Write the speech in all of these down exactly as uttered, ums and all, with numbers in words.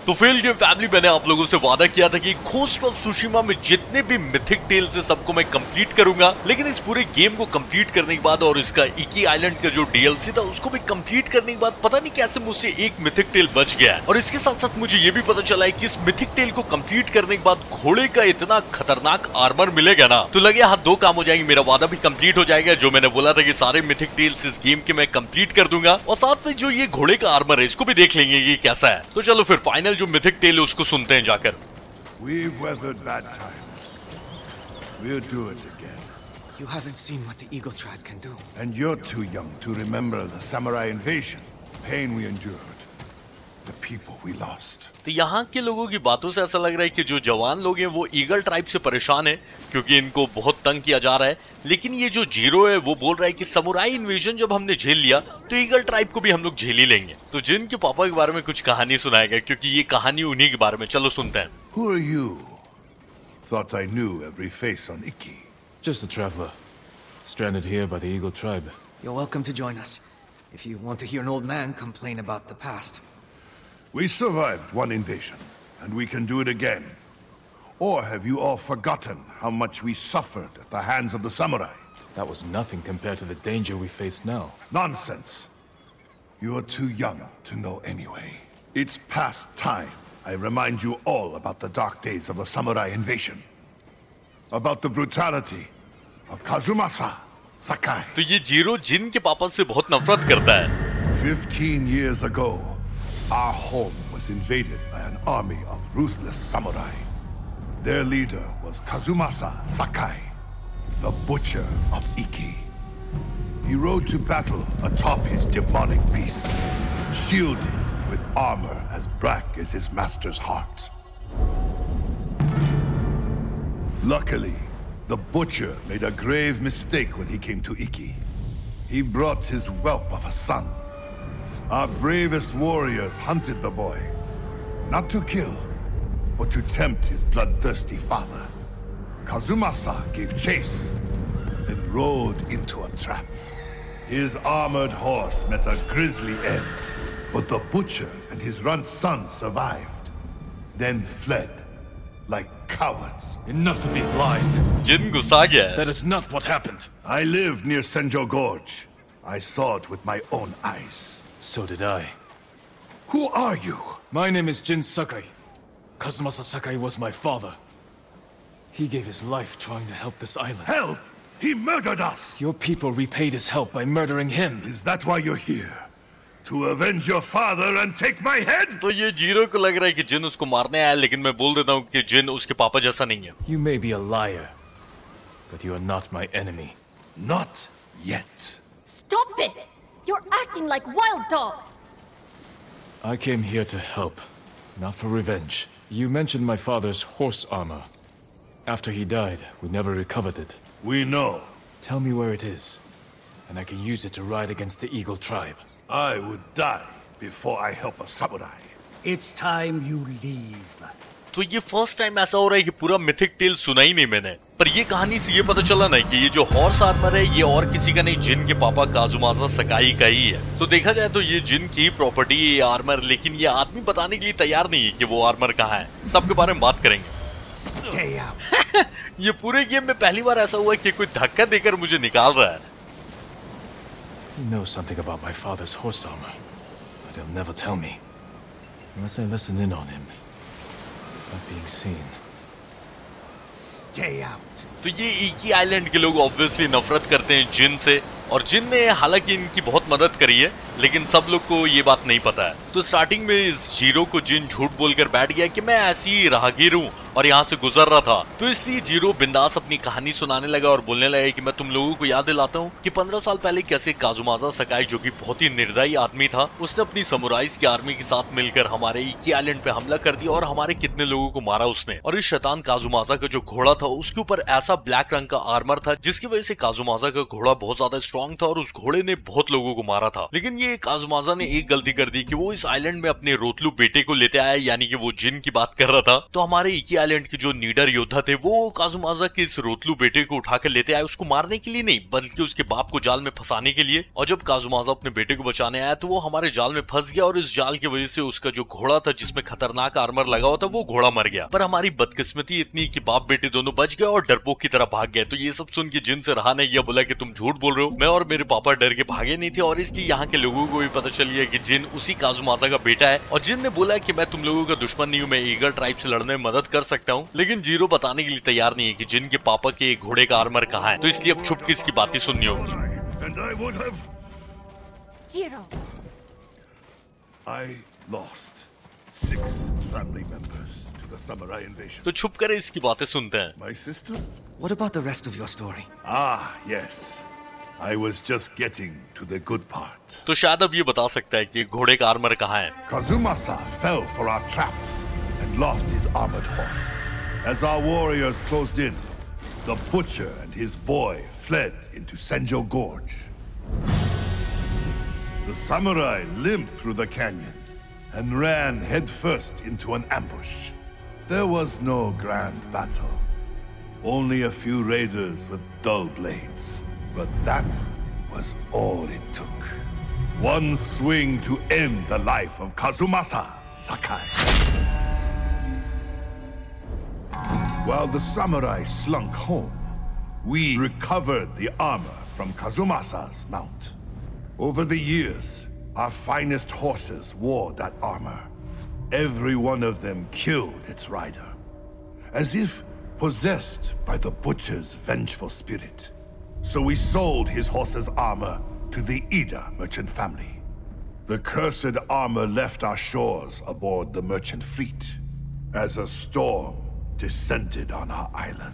तो fail game family, मैंने आप लोगों से वादा किया था कि घोस्ट ऑफ सुशिमा में जितने भी मिथिक टेल्स है सबको मैं कंप्लीट करूंगा, लेकिन इस पूरे गेम को कंप्लीट करने के बाद और इसका इकी आइलैंड का जो डीएलसी था उसको भी कंप्लीट करने के बाद पता नहीं कैसे मुझसे एक मिथिक टेल बच गया। और इसके साथ साथ मुझे ये भी पता चला है कि इस मिथिक टेल को कंप्लीट करने के बाद घोड़े का इतना खतरनाक आर्मर मिलेगा ना, तो लगे हाथ दो काम हो जाएंगे, मेरा वादा भी कंप्लीट हो जाएगा। जो मैंने बोला था कि सारे मिथिक टेल्स इस गेम के मैं कंप्लीट कर दूंगा, और साथ में जो ये घोड़े का आर्मर है इसको भी देख लेंगे ये कैसा है। तो चलो फिर फाइनल जो मिथिक टेल है उसको सुनते हैं जाकर। We've weathered bad times. We'll do it again. You haven't seen what the Eagle Tribe can do. And you're too young to remember the samurai invasion, the pain we endured, the people we lost. तो यहाँ के लोगों की बातों से ऐसा लग रहा है कि जो जवान लोग हैं वो ईगल ट्राइब से परेशान है क्योंकि इनको बहुत तंग किया जा रहा है। लेकिन ये जो जीरो है वो बोल रहा है कि समुराई इन्वेजन जब हमने झेल लिया तो ईगल ट्राइब को भी हम लोग झेल ही लेंगे। तो जिन के पापा के बारे में कुछ कहानी सुनाएगा क्योंकि ये कहानी उन्हीं के बारे में। चलो सुनते हैं। Who are you? Thought I knew every face on Iki. Just a traveler, stranded here by the Eagle Tribe. You're welcome to join us, if you want to hear an old man complain about the past. We survived one invasion, and we can do it again. Or have you all forgotten how much we suffered at the hands of the samurai? That was nothing compared to the danger we face now. Nonsense. You are too young to know anyway. It's past time I remind you all about the dark days of the samurai invasion. About the brutality of Kazumasa Sakai. तो ये zero जिन के पापा से बहुत नफरत करता है। Fifteen years ago, our home was invaded by an army of ruthless samurai. Their leader was Kazumasa Sakai, the Butcher of Iki. He rode to battle atop his demonic beast, shielded with armor as black as his master's heart. Luckily, the Butcher made a grave mistake when he came to Iki. He brought his whelp of a son. Our bravest warriors hunted the boy, not to kill, but to tempt his bloodthirsty father. Kazumasa gave chase, then rode into a trap. His armored horse met a grisly end, but the Butcher and his runt son survived, then fled like cowards. Enough of these lies. जिन गुस्सा गया है। That is not what happened. I lived near Senjo Gorge. I saw it with my own eyes. So did I. Who are you? My name is Jin Sakai. Kazumasa Sakai was my father. He gave his life trying to help this island. Help! He murdered us! Your people repaid his help by murdering him. Is that why you're here? To avenge your father and take my head? तो ये zero को लग रहा है कि जिन उसको मारने आया, लेकिन मैं बोल देता हूँ कि जिन उसके पापा जैसा नहीं है। You may be a liar, but you are not my enemy. Not yet. Stop this! You're acting like wild dogs! I came here to help, not for revenge. You mentioned my father's horse armor. After he died, we never recovered it. We know. Tell me where it is, and I can use it to ride against the Eagle Tribe. I would die before I help a samurai. It's time you leave. तो ये first time ऐसा हो रहा है कि पूरा mythic tell सुना ही नहीं मैंने, पर ये कहानी से ये पता चला ना कि ये जो हॉर्स आर्मर है ये और किसी का नहीं, जिन के पापा काजुमासा सकाई का ही है। तो देखा जाए तो ये जिन की प्रॉपर्टी है ये आर्मर, लेकिन ये आदमी बताने के लिए तैयार नहीं है कि वो आर्मर कहाँ है। सबके बारे में बात करेंगे। Stay out. ये पूरे गेम में पहली बार ऐसा हुआ कि कोई धक्का देकर मुझे निकाल रहा है। He knows something about my father's horse armor, but he'll never tell me unless I listen in on him, without being seen. Stay out. तो ये इकी आइलैंड के लोग ऑब्वियसली नफरत करते हैं जिन से, और जिन ने हालांकि इनकी बहुत मदद करी है, लेकिन सब लोग को ये बात नहीं पता है। तो स्टार्टिंग में इस जीरो को जिन झूठ बोलकर बैठ गया कि मैं ऐसी राहगीर हूँ और यहाँ से गुजर रहा था। तो इसलिए जीरो बिंदास अपनी कहानी सुनाने लगा और बोलने लगा कि मैं तुम लोगों को याद दिलाता हूँ कि पंद्रह साल पहले कैसे काजुमासा सकाई, जो कि बहुत ही निर्दयी आदमी था, उसने अपनी समुराइज की आर्मी के साथ मिलकर हमारे इकी आइलैंड पे हमला कर दिया और हमारे कितने लोगों को मारा उसने। और इस शैतान काजुमासा का जो घोड़ा था उसके ऊपर ऐसा ब्लैक रंग का आर्मर था जिसकी वजह से काजुमासा का घोड़ा बहुत ज्यादा स्ट्रॉन्ग था और उस घोड़े ने बहुत लोगों को मारा था। लेकिन ये काजुमासा ने एक गलती कर दी कि वो इस आइलैंड में अपने रोतलू बेटे को लेते आया, यानी कि वो जिन की बात कर रहा था। तो हमारे इकी आइलैंड के जो नीडर योद्धा थे वो काजुमाजा के इस रोतलू बेटे को उठाकर लेते आए, उसको मारने के लिए नहीं बल्कि उसके बाप को जाल में फंसाने के लिए। और जब काजुमाजा अपने बेटे को बचाने आया तो वो हमारे जाल में फंस गया और इस जाल की वजह से उसका जो घोड़ा था जिसमें खतरनाक आर्मर लगा हुआ था वो घोड़ा मर गया। पर हमारी बदकिस्मती इतनी कि बाप बेटे दोनों बच गए और डरपोक की तरह भाग गए। तो ये सब सुन के जिन से रहा नहीं गया, बोला कि तुम झूठ बोल रहे हो, मैं और मेरे पापा डर के भागे नहीं थे। और इसलिए यहाँ के लोगों को भी पता चल गया कि जिन उसी काजुमाजा का बेटा है। और जिन ने बोला कि मैं तुम लोगों का दुश्मन नहीं हूँ, मैं ईगल ट्राइब से लड़ने में मदद कर सकता हूँ। लेकिन जीरो बताने के लिए तैयार नहीं है कि जिन के पापा के घोड़े का आर्मर कहाँ है। तो इसलिए अब छुप के इसकी बातें सुननी होगी। And I would have... Jiro. I lost six family members to the samurai invasion. तो छुप कर इसकी बातें सुनते हैं। My sister? What about the rest of your story? Ah, yes. I was just getting to the good part. तो शायद अब ये बता सकता है कि घोड़े का आर्मर कहाँ है। Kazumasa fell for our traps and lost his armored horse. As our warriors closed in, the butcher and his boy fled into Senjo Gorge. The samurai limped through the canyon and ran headfirst into an ambush. There was no grand battle, only a few raiders with dull blades. But that was all it took. One swing to end the life of Kazumasa Sakai. While the samurai slunk home, we recovered the armor from Kazumasa's mount. Over the years, our finest horses wore that armor. Every one of them killed its rider, as if possessed by the butcher's vengeful spirit. So we sold his horse's armor to the Ida merchant family. The cursed armor left our shores aboard the merchant fleet as a storm descended on our island.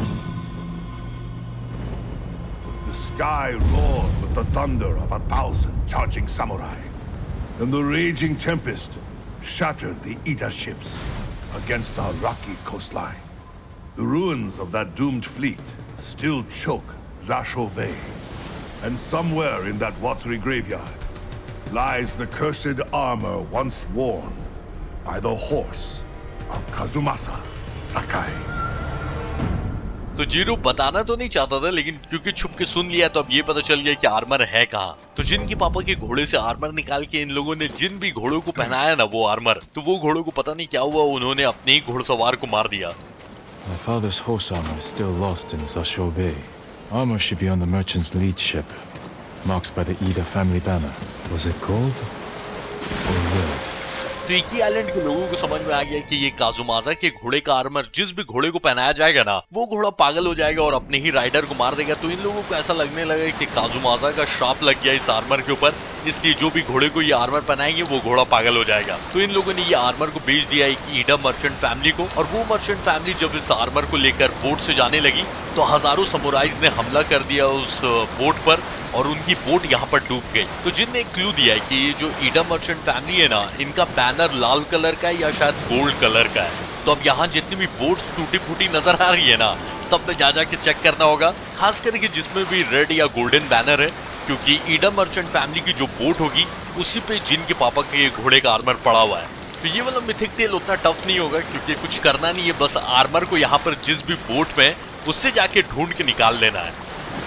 The sky roared with the thunder of a thousand charging samurai, and the raging tempest shattered the Ida ships against our rocky coastline. The ruins of that doomed fleet still choke Zasho Bay, and somewhere in that watery graveyard lies the cursed armor once worn by the horse of Kazumasa Sakai. तो zero बताना तो नहीं चाहता था, लेकिन क्योंकि छुप के सुन लिया तो अब ये पता चल गया कि आर्मर है कहाँ। तो जिन के पापा के घोड़े से आर्मर निकाल के इन लोगों ने जिन भी घोड़ों को पहनाया ना वो आर्मर, तो वो घोड़ों को पता नहीं क्या हुआ, उन्होंने अपने ही घोड़सवार को मार दिया। My father's horse armor is still lost in Zasho Bay. Armor should be on the merchant's lead ship, marked by the Ida family banner. Was it gold or lead? तो इकी आइलैंड के लोगों को समझ में आ गया कि ये काजुमाजा के घोड़े का आर्मर जिस भी घोड़े को पहनाया जाएगा ना, वो घोड़ा पागल हो जाएगा और अपने ही राइडर को मार देगा। तो इन लोगों को ऐसा लगने लगा कि काजुमाजा का श्राप लग गया इस आर्मर के ऊपर, इसलिए जो भी घोड़े को ये आर्मर पहनाएंगे वो घोड़ा पागल हो जाएगा। तो इन लोगों ने ये आर्मर को बेच दिया एक ईडा मर्चेंट फैमिली को, और वो मर्चेंट फैमिली जब इस आर्मर को लेकर बोट से जाने लगी तो हजारों समुराइज ने हमला कर दिया उस बोट पर और उनकी बोट यहाँ पर डूब गई। तो जिन ने एक क्लू दिया है कि ये जो ईडा मर्चेंट फैमिली है ना, इनका बैनर लाल कलर का है या शायद गोल्ड कलर का है। तो अब यहाँ जितनी भी बोट्स टूटी फूटी नजर आ रही है ना, सब पे जा जाके चेक करना होगा, खास करके जिसमें भी रेड या गोल्डन बैनर है, क्योंकि ईडा मर्चेंट फैमिली की जो बोट होगी उसी पे जिन के पापा के घोड़े का आर्मर पड़ा हुआ है। तो ये वाला मिथिक टेल उतना टफ नहीं होगा क्योंकि कुछ करना नहीं है, बस आर्मर को यहाँ पर जिस भी बोट में उससे जाके ढूंढ के निकाल लेना है।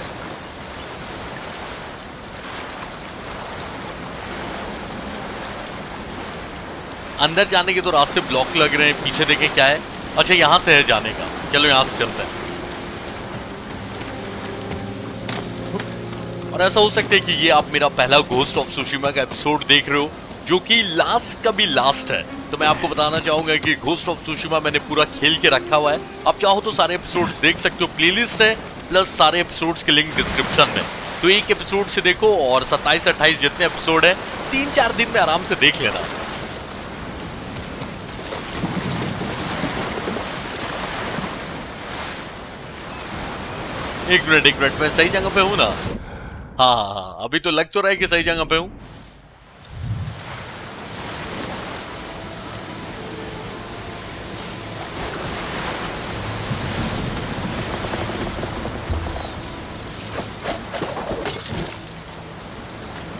अंदर जाने के तो रास्ते ब्लॉक लग रहे हैं, पीछे देखें क्या है। अच्छा यहाँ से है जाने का, चलो यहाँ से चलते हैं। और ऐसा हो सकता है कि ये आप मेरा पहला घोस्ट ऑफ सुशिमा का एपिसोड देख रहे हो, जो कि लास्ट का भी लास्ट है। तो मैं आपको बताना चाहूंगा कि घोस्ट ऑफ सुशिमा मैंने पूरा खेल के रखा हुआ है। आप चाहो तो सारे एपिसोड्स देख सकते हो, प्लेलिस्ट है प्लस सारे एपिसोड्स के लिंक डिस्क्रिप्शन में। तो एक एपिसोड से देखो और सत्ताईस अट्ठाईस जितने एपिसोड है तीन चार दिन में आराम से देख लेना। एक मिनट एक मिनट मैं सही जगह पे हूं ना? हाँ हाँ हाँ अभी तो लग तो रहा है कि सही जगह पे हूं।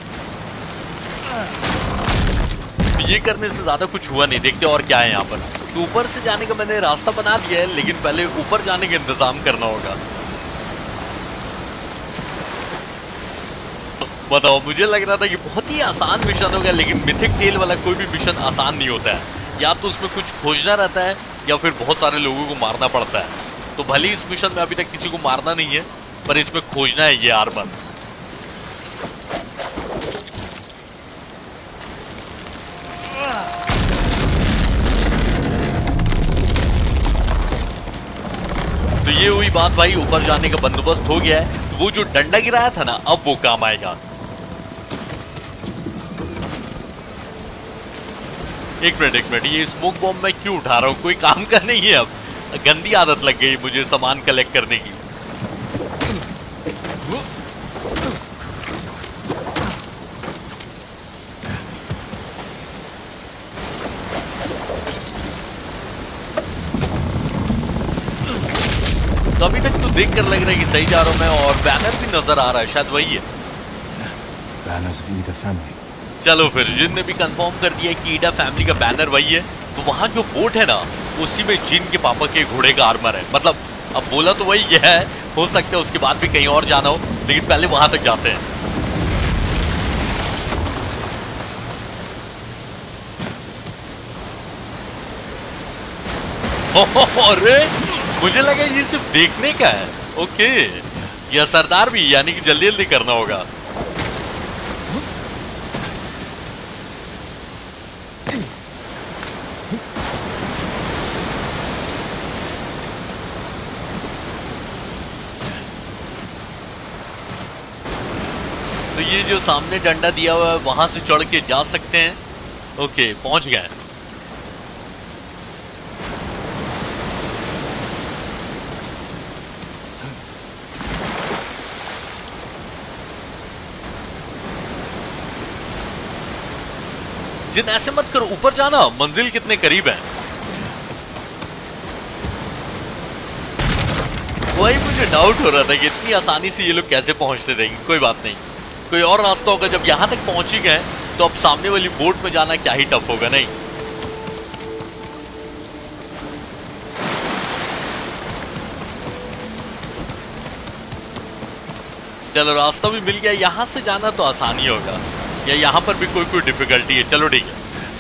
ये करने से ज्यादा कुछ हुआ नहीं, देखते और क्या है यहाँ पर। तो ऊपर से जाने का मैंने रास्ता बना दिया है, लेकिन पहले ऊपर जाने का इंतजाम करना होगा। बताओ, मुझे लग रहा था कि बहुत ही आसान मिशन होगा, लेकिन मिथिक टेल वाला कोई भी मिशन आसान नहीं होता है। या तो उसमें कुछ खोजना रहता है या फिर बहुत सारे लोगों को मारना पड़ता है। तो भले इस मिशन में अभी तक किसी को मारना नहीं है, पर इसमें खोजना है ये आर्मर। तो ये हुई बात भाई, ऊपर जाने का बंदोबस्त हो गया है। तो वो जो डंडा गिराया था ना, अब वो काम आएगा। एक मिनट एक मिनट, ये स्मोक बॉम्ब मैं क्यों उठा रहा हूँ? कोई काम का नहीं है। अब गंदी आदत लग गई मुझे सामान कलेक्ट करने की। तो अभी तक तो देख कर लग रहा है कि सही जा रहा हूं मैं, और बैनर भी नजर आ रहा है, शायद वही है। Banners of Ida family. चलो फिर, जिन ने भी कंफर्म कर दिया कि ईडा फैमिली का बैनर वही है, तो वहां जो बोट है ना, उसी में जिन के पापा के घोड़े का आर्मर है। मतलब अब बोला तो वही है, हो सकता है उसके बाद भी कहीं और जाना हो, लेकिन पहले वहां तक जाते हैं। अरे मुझे लगा ये सिर्फ देखने का है। ओके, यह सरदार भी, यानी कि जल्दी जल्दी करना होगा। तो ये जो सामने डंडा दिया हुआ है, वहां से चढ़ के जा सकते हैं। ओके, पहुंच गए। जिन ऐसे मत करो, ऊपर जाना, मंजिल कितने करीब है। वही मुझे डाउट हो रहा था कि इतनी आसानी से ये लोग कैसे पहुंचते रहेंगे। कोई बात नहीं, कोई और रास्ता होगा। जब यहां तक पहुंच ही गए तो अब सामने वाली बोट में जाना क्या ही टफ होगा। नहीं, चलो रास्ता भी मिल गया। यहां से जाना तो आसानी होगा, या यहां पर भी कोई कोई डिफिकल्टी है। चलो ठीक है।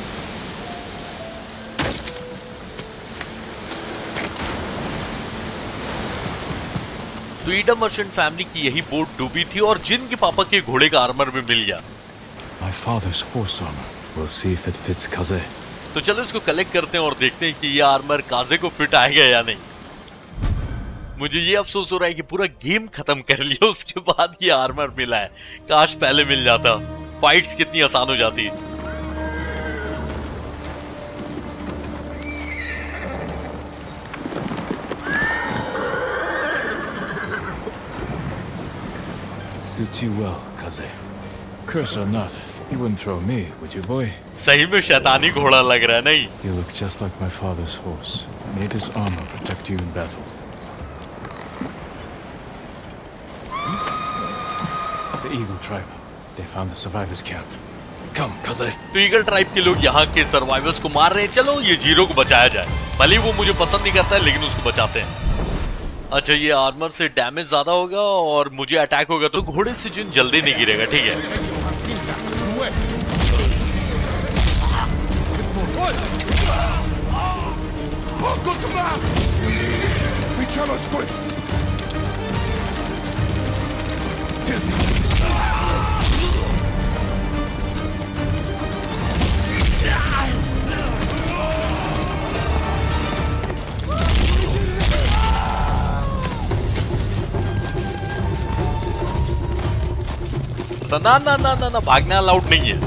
तो ईडा मर्चेंट फैमिली की यही बोट डूबी थी, और जिन के पापा के घोड़े का आर्मर भी मिल गया। My father's horse armor. We'll see if it fits Kaze. तो चलो इसको कलेक्ट करते हैं और देखते हैं कि ये आर्मर काजे को फिट आएगा या नहीं। मुझे ये अफसोस हो रहा है कि पूरा गेम खत्म कर लिया, उसके बाद ये आर्मर मिला है। काश पहले मिल जाता, फाइट्स कितनी आसान हो जाती। Suits you well, Kaze. Curse or not, you wouldn't throw me, would you, boy? सही में शैतानी घोड़ा लग रहा है। नहीं, You look just like my father's horse. May this armor protect you in battle. The Eagle tribe. They found the survivors' camp. Come, Kaze. तो eagle tribe के लोग यहाँ के सर्वाइवर्स को मार रहे हैं। चलो ये जीरो को बचाया जाए। भले वो मुझे पसंद नहीं करता है, लेकिन उसको बचाते हैं। अच्छा, ये आर्मर से डैमेज ज्यादा होगा और मुझे अटैक होगा, तो घोड़े से जिन जल्दी नहीं गिरेगा। ठीक है, ना ना ना ना ना भागना अलाउड नहीं है।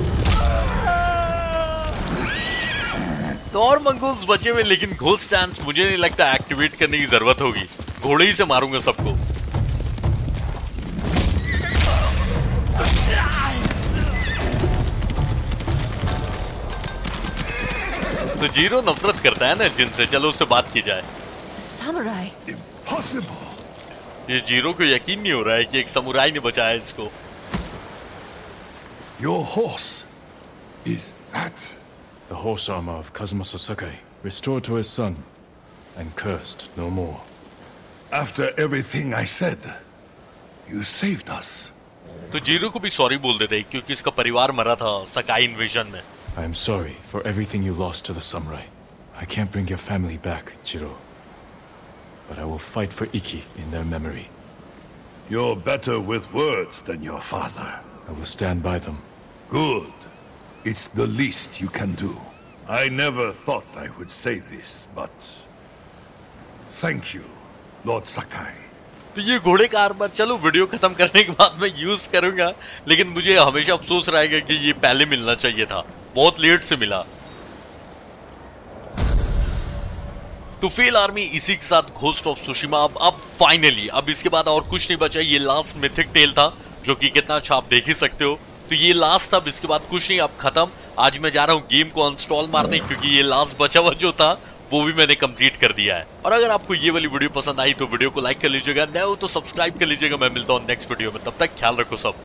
तो और मंगोल्स बचे हुए, लेकिन घोस्ट डांस मुझे नहीं लगता एक्टिवेट करने की जरूरत होगी। घोड़े ही से मारूंगा सबको। तो जीरो नफरत करता है ना जिनसे। चलो उससे बात की जाए। Samurai. Impossible! ये जीरो को यकीन नहीं हो रहा है कि एक समुराई ने बचाया इसको। Your horse. Is that? The horse armor of Kazuma Sasakai. restored to his son, and cursed no more. After everything I said, you saved us. तो जीरो को भी सॉरी बोल देते क्योंकि इसका परिवार मरा था सकाई इन्वेजन में। I am sorry for everything you lost to the samurai. I can't bring your family back, Jiro. But I will fight for Ikki in their memory. You're better with words than your father. I will stand by them. Good. It's the least you can do. I never thought I would say this, but... Thank you, Lord Sakai. तो ये घोड़े का armour चलो video खत्म करने के बाद मैं यूज करूंगा, लेकिन मुझे हमेशा अफसोस रहेगा कि ये पहले मिलना चाहिए था, बहुत लेट से मिला। तो फेल आर्मी इसी के साथ घोस्ट ऑफ सुशिमा अब अब फाइनली अब इसके बाद और कुछ नहीं बचा। ये लास्ट मिथिक टेल था जो कि कितना अच्छा आप देख ही सकते हो। तो ये लास्ट था, इसके बाद कुछ नहीं, अब खत्म। आज मैं जा रहा हूँ गेम को अनस्टॉल मारने क्योंकि ये लास्ट बचा हुआ जो था वो भी मैंने कंप्लीट कर दिया है। और अगर आपको ये वाली वीडियो पसंद आई तो वीडियो को लाइक कर लीजिएगा, नए हो तो सब्सक्राइब कर लीजिएगा। मैं मिलता हूँ नेक्स्ट वीडियो में, तब तक ख्याल रखो सब।